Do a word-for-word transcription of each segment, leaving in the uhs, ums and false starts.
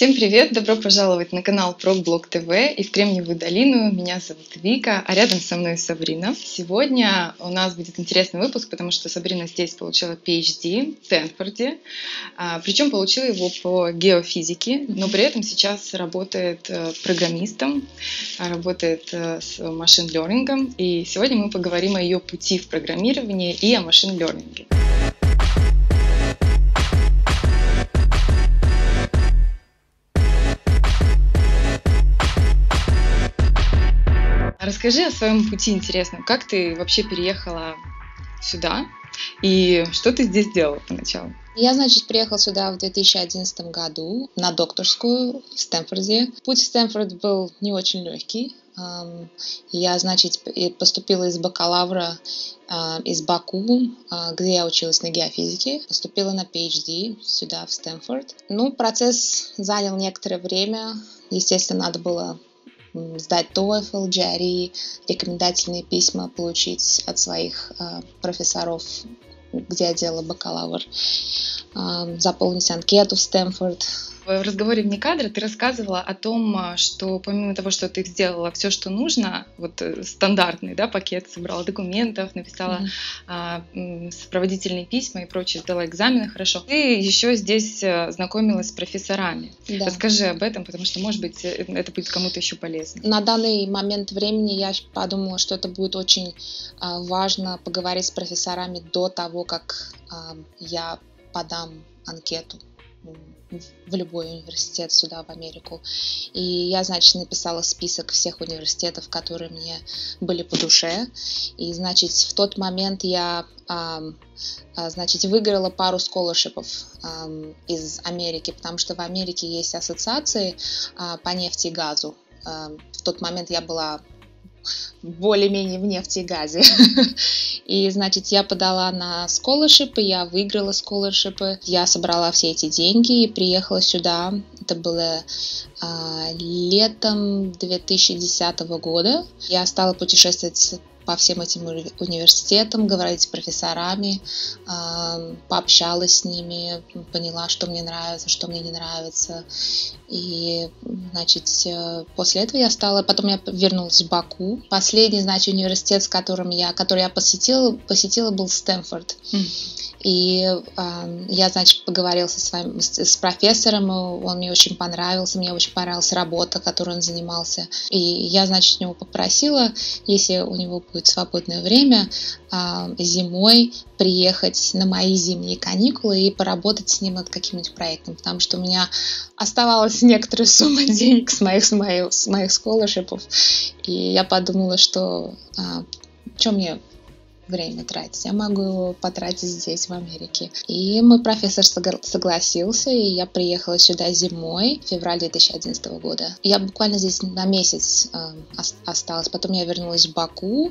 Всем привет! Добро пожаловать на канал ProgBlog ТВ и в Кремниевую долину. Меня зовут Вика, а рядом со мной Сабрина. Сегодня у нас будет интересный выпуск, потому что Сабрина здесь получила пи эйч ди в Стэнфорде. Причем получила его по геофизике, но при этом сейчас работает программистом, работает с машин-лернингом. И сегодня мы поговорим о ее пути в программировании и о машин-лернинге. Расскажи о своем пути интересном. Как ты вообще переехала сюда и что ты здесь делала поначалу? Я, значит, приехала сюда в две тысячи одиннадцатом году на докторскую в Стэнфорде. Путь в Стэнфорд был не очень легкий. Я, значит, поступила из бакалавра из Баку, где я училась на геофизике. Поступила на пи эйч ди сюда, в Стэнфорд. Ну, процесс занял некоторое время. Естественно, надо было сдать TOEFL, джи ар и, рекомендательные письма получить от своих э, профессоров, где я делала бакалавр, э, заполнить анкету в Стэнфорд. В разговоре вне кадра ты рассказывала о том, что помимо того, что ты сделала все, что нужно, вот стандартный, да, пакет, собрала документов, написала mm-hmm. а, сопроводительные письма и прочее, сдала экзамены хорошо, ты еще здесь знакомилась с профессорами. Да. Расскажи об этом, потому что, может быть, это будет кому-то еще полезно. На данный момент времени я подумала, что это будет очень а, важно поговорить с профессорами до того, как а, я подам анкету в любой университет сюда, в Америку. И я, значит, написала список всех университетов, которые мне были по душе. И, значит, в тот момент я, значит, выиграла пару сколоршипов из Америки, потому что в Америке есть ассоциации по нефти и газу. В тот момент я была более-менее в нефти и газе. И, значит, я подала на сколоршипы, я выиграла сколоршипы, я собрала все эти деньги и приехала сюда. Это было а, летом две тысячи десятого года. Я стала путешествовать по всем этим университетам, говорить с профессорами, пообщалась с ними, поняла, что мне нравится, что мне не нравится. И, значит, после этого я стала... Потом я вернулась в Баку. Последний, значит, университет, с которым я, который я посетила, посетила был Стэнфорд. Mm. И э, я, значит, поговорила со своим, с, с профессором, он мне очень понравился, мне очень понравилась работа, которой он занимался. И я, значит, у него попросила, если у него будет свободное время, э, зимой приехать на мои зимние каникулы и поработать с ним над каким-нибудь проектом, потому что у меня оставалась некоторая сумма денег с моих, с моих, с моих сколоршипов. И я подумала, что э, что мне время тратить, я могу его потратить здесь, в Америке. И мой профессор согласился, и я приехала сюда зимой, в феврале две тысячи одиннадцатого года. Я буквально здесь на месяц э, осталась, потом я вернулась в Баку,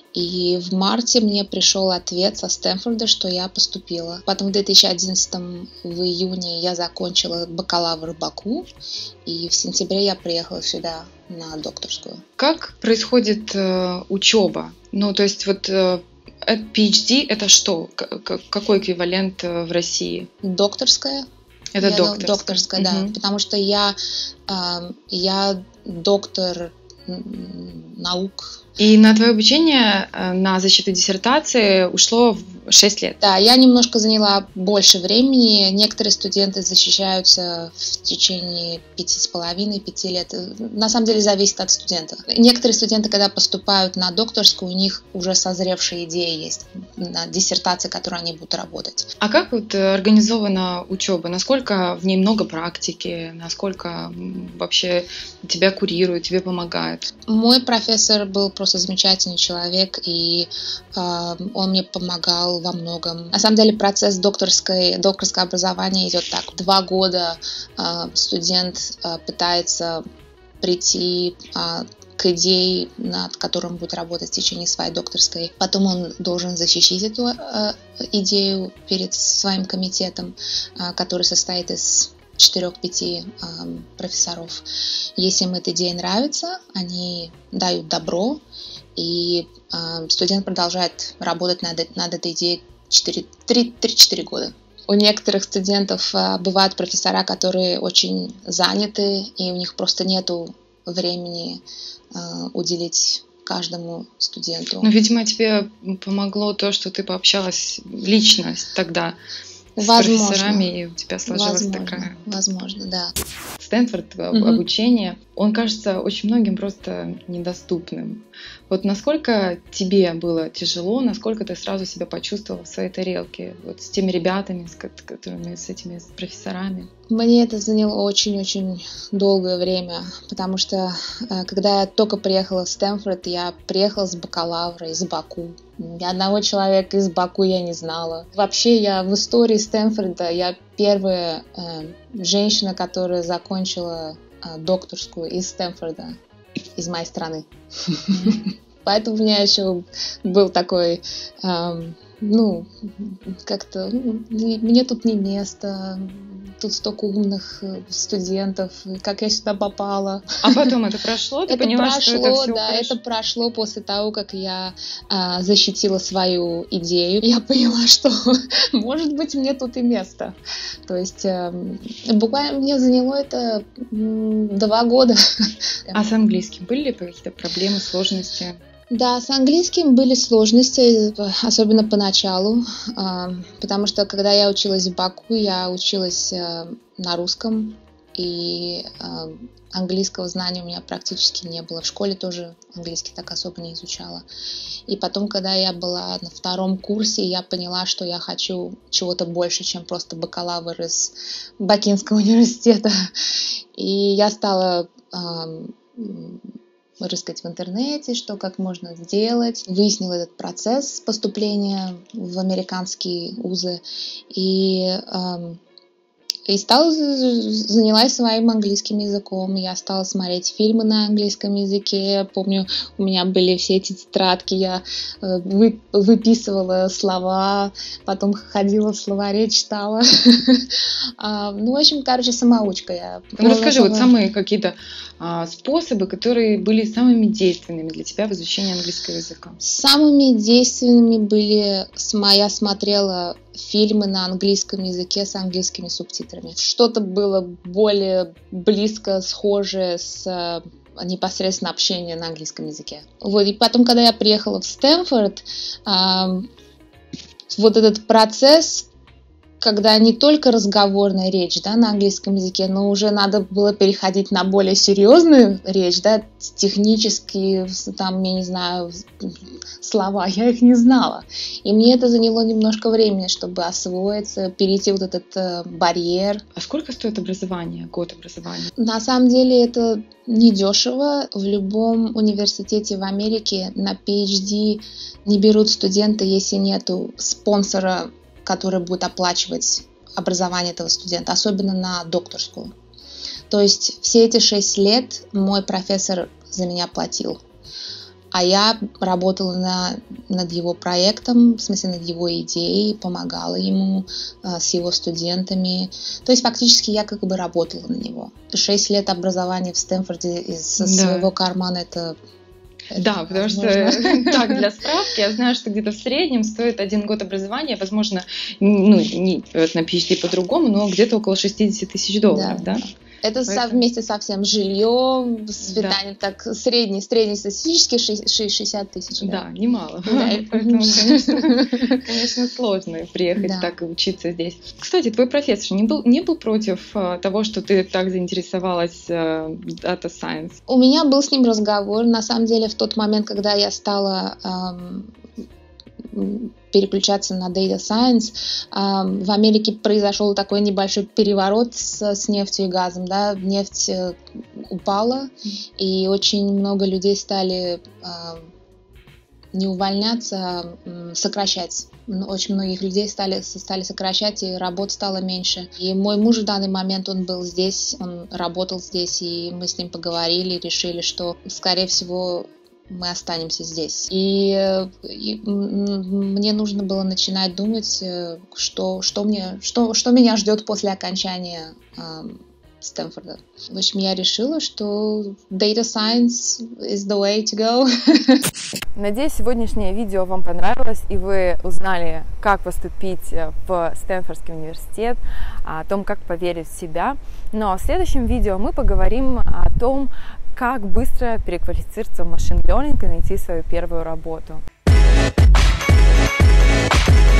и в марте мне пришел ответ со Стэнфорда, что я поступила. Потом в две тысячи одиннадцатом, в июне, я закончила бакалавр в Баку, и в сентябре я приехала сюда на докторскую. Как происходит э, учеба? Ну, то есть вот... Э... пи эйч ди это что? Какой эквивалент в России? Докторская. Это я докторская. Докторская, да. Угу. Потому что я, э, я доктор наук. И на твое обучение, на защиту диссертации ушло шесть лет. Да, я немножко заняла больше времени. Некоторые студенты защищаются в течение пяти с половиной, пяти лет. На самом деле зависит от студента. Некоторые студенты, когда поступают на докторскую, у них уже созревшая идея есть на диссертации, которой они будут работать. А как вот организована учеба? Насколько в ней много практики? Насколько вообще тебя курируют, тебе помогают? Мой профессор был просто замечательный человек, и э, он мне помогал во многом. На самом деле процесс докторской, докторского образования идет так. Два года э, студент э, пытается прийти э, к идее, над которой он будет работать в течение своей докторской. Потом он должен защитить эту э, идею перед своим комитетом, э, который состоит из четырех-пяти э, профессоров. Если им эта идея нравится, они дают добро, и э, студент продолжает работать над, над этой идеей три-четыре года. у некоторых студентов а, бывают профессора, которые очень заняты, и у них просто нету времени а, уделить каждому студенту. Ну, видимо, тебе помогло то, что ты пообщалась лично тогда с Возможно. профессорами, и у тебя сложилась Возможно, такая... возможно, да. Стэнфорд, Мгм. обучение, он кажется очень многим просто недоступным. Вот насколько тебе было тяжело, насколько ты сразу себя почувствовала в своей тарелке, вот с теми ребятами, с ко- которыми, с этими профессорами? Мне это заняло очень-очень долгое время, потому что э, когда я только приехала в Стэнфорд, я приехала с бакалавра из Баку. Ни одного человека из Баку я не знала. Вообще, я в истории Стэнфорда, я первая э, женщина, которая закончила э, докторскую из Стэнфорда, из моей страны. Поэтому у меня еще был такой, эм, ну, как-то, ну, мне тут не место, тут столько умных э, студентов, и как я сюда попала. А потом это прошло? Ты Это поняла, прошло, что это все да, прошло? это прошло после того, как я а, защитила свою идею. Я поняла, что, может быть, мне тут и место. То есть эм, буквально мне заняло это м, два года. А с английским были ли какие-то проблемы, сложности? Да, с английским были сложности, особенно поначалу, а, потому что когда я училась в Баку, я училась а, на русском, и а, английского знания у меня практически не было. В школе тоже английский так особо не изучала. И потом, когда я была на втором курсе, я поняла, что я хочу чего-то больше, чем просто бакалавр из Бакинского университета. И я стала а, рыскать в интернете, что как можно сделать. Выяснила этот процесс поступления в американские вузы. И, эм, и стала, занялась своим английским языком. Я стала смотреть фильмы на английском языке. Я помню, у меня были все эти тетрадки, я э, вы, выписывала слова, потом ходила в словаре, читала. Ну, в общем, короче, самоучка я. Ну, расскажи вот самые какие-то а, способы, которые были самыми действенными для тебя в изучении английского языка. Самыми действенными были, я смотрела фильмы на английском языке с английскими субтитрами. Что-то было более близко, схожее с непосредственно общением на английском языке. Вот, и потом, когда я приехала в Стэнфорд, вот этот процесс, когда не только разговорная речь, да, на английском языке, но уже надо было переходить на более серьезную речь, да, технические, там, я не знаю, слова, я их не знала. И мне это заняло немножко времени, чтобы освоиться, перейти вот этот э, барьер. А сколько стоит образование, год образования? На самом деле это недешево. В любом университете в Америке на пи эйч ди не берут студента, если нету спонсора, который будет оплачивать образование этого студента, особенно на докторскую. То есть все эти шесть лет мой профессор за меня платил, а я работала на, над его проектом, в смысле над его идеей, помогала ему э, с его студентами. То есть фактически я как бы работала на него. Шесть лет образования в Стэнфорде из да. своего кармана — это... Да, потому что, так, для справки, я знаю, что где-то в среднем стоит один год образования, возможно, ну, не на пи эйч ди по-другому, но где-то около шестьдесят тысяч долларов, да? да? Это Поэтому... вместе со всем жильем, с питанием, да. так средний, средний статистически шестьдесят тысяч. Да, да немало. Да. Поэтому, конечно, конечно, сложно приехать да. так и учиться здесь. Кстати, твой профессор не был, не был против того, что ты так заинтересовалась uh, Data Science? У меня был с ним разговор. На самом деле, в тот момент, когда я стала... Um, переключаться на Data Science. В Америке произошел такой небольшой переворот с, с нефтью и газом. Да? Нефть упала, и очень много людей стали не увольняться, а сокращать. Очень многих людей стали, стали сокращать, и работы стало меньше. И мой муж в данный момент, он был здесь, он работал здесь, и мы с ним поговорили, решили, что, скорее всего, мы останемся здесь. И, и мне нужно было начинать думать, что, что, мне, что, что меня ждет после окончания э, Стэнфорда. В общем, я решила, что data science is the way to go. Надеюсь, сегодняшнее видео вам понравилось, и вы узнали, как поступить в Стэнфордский университет, о том, как поверить в себя. Но в следующем видео мы поговорим о том, как быстро переквалифицироваться в машин-лернинг и найти свою первую работу.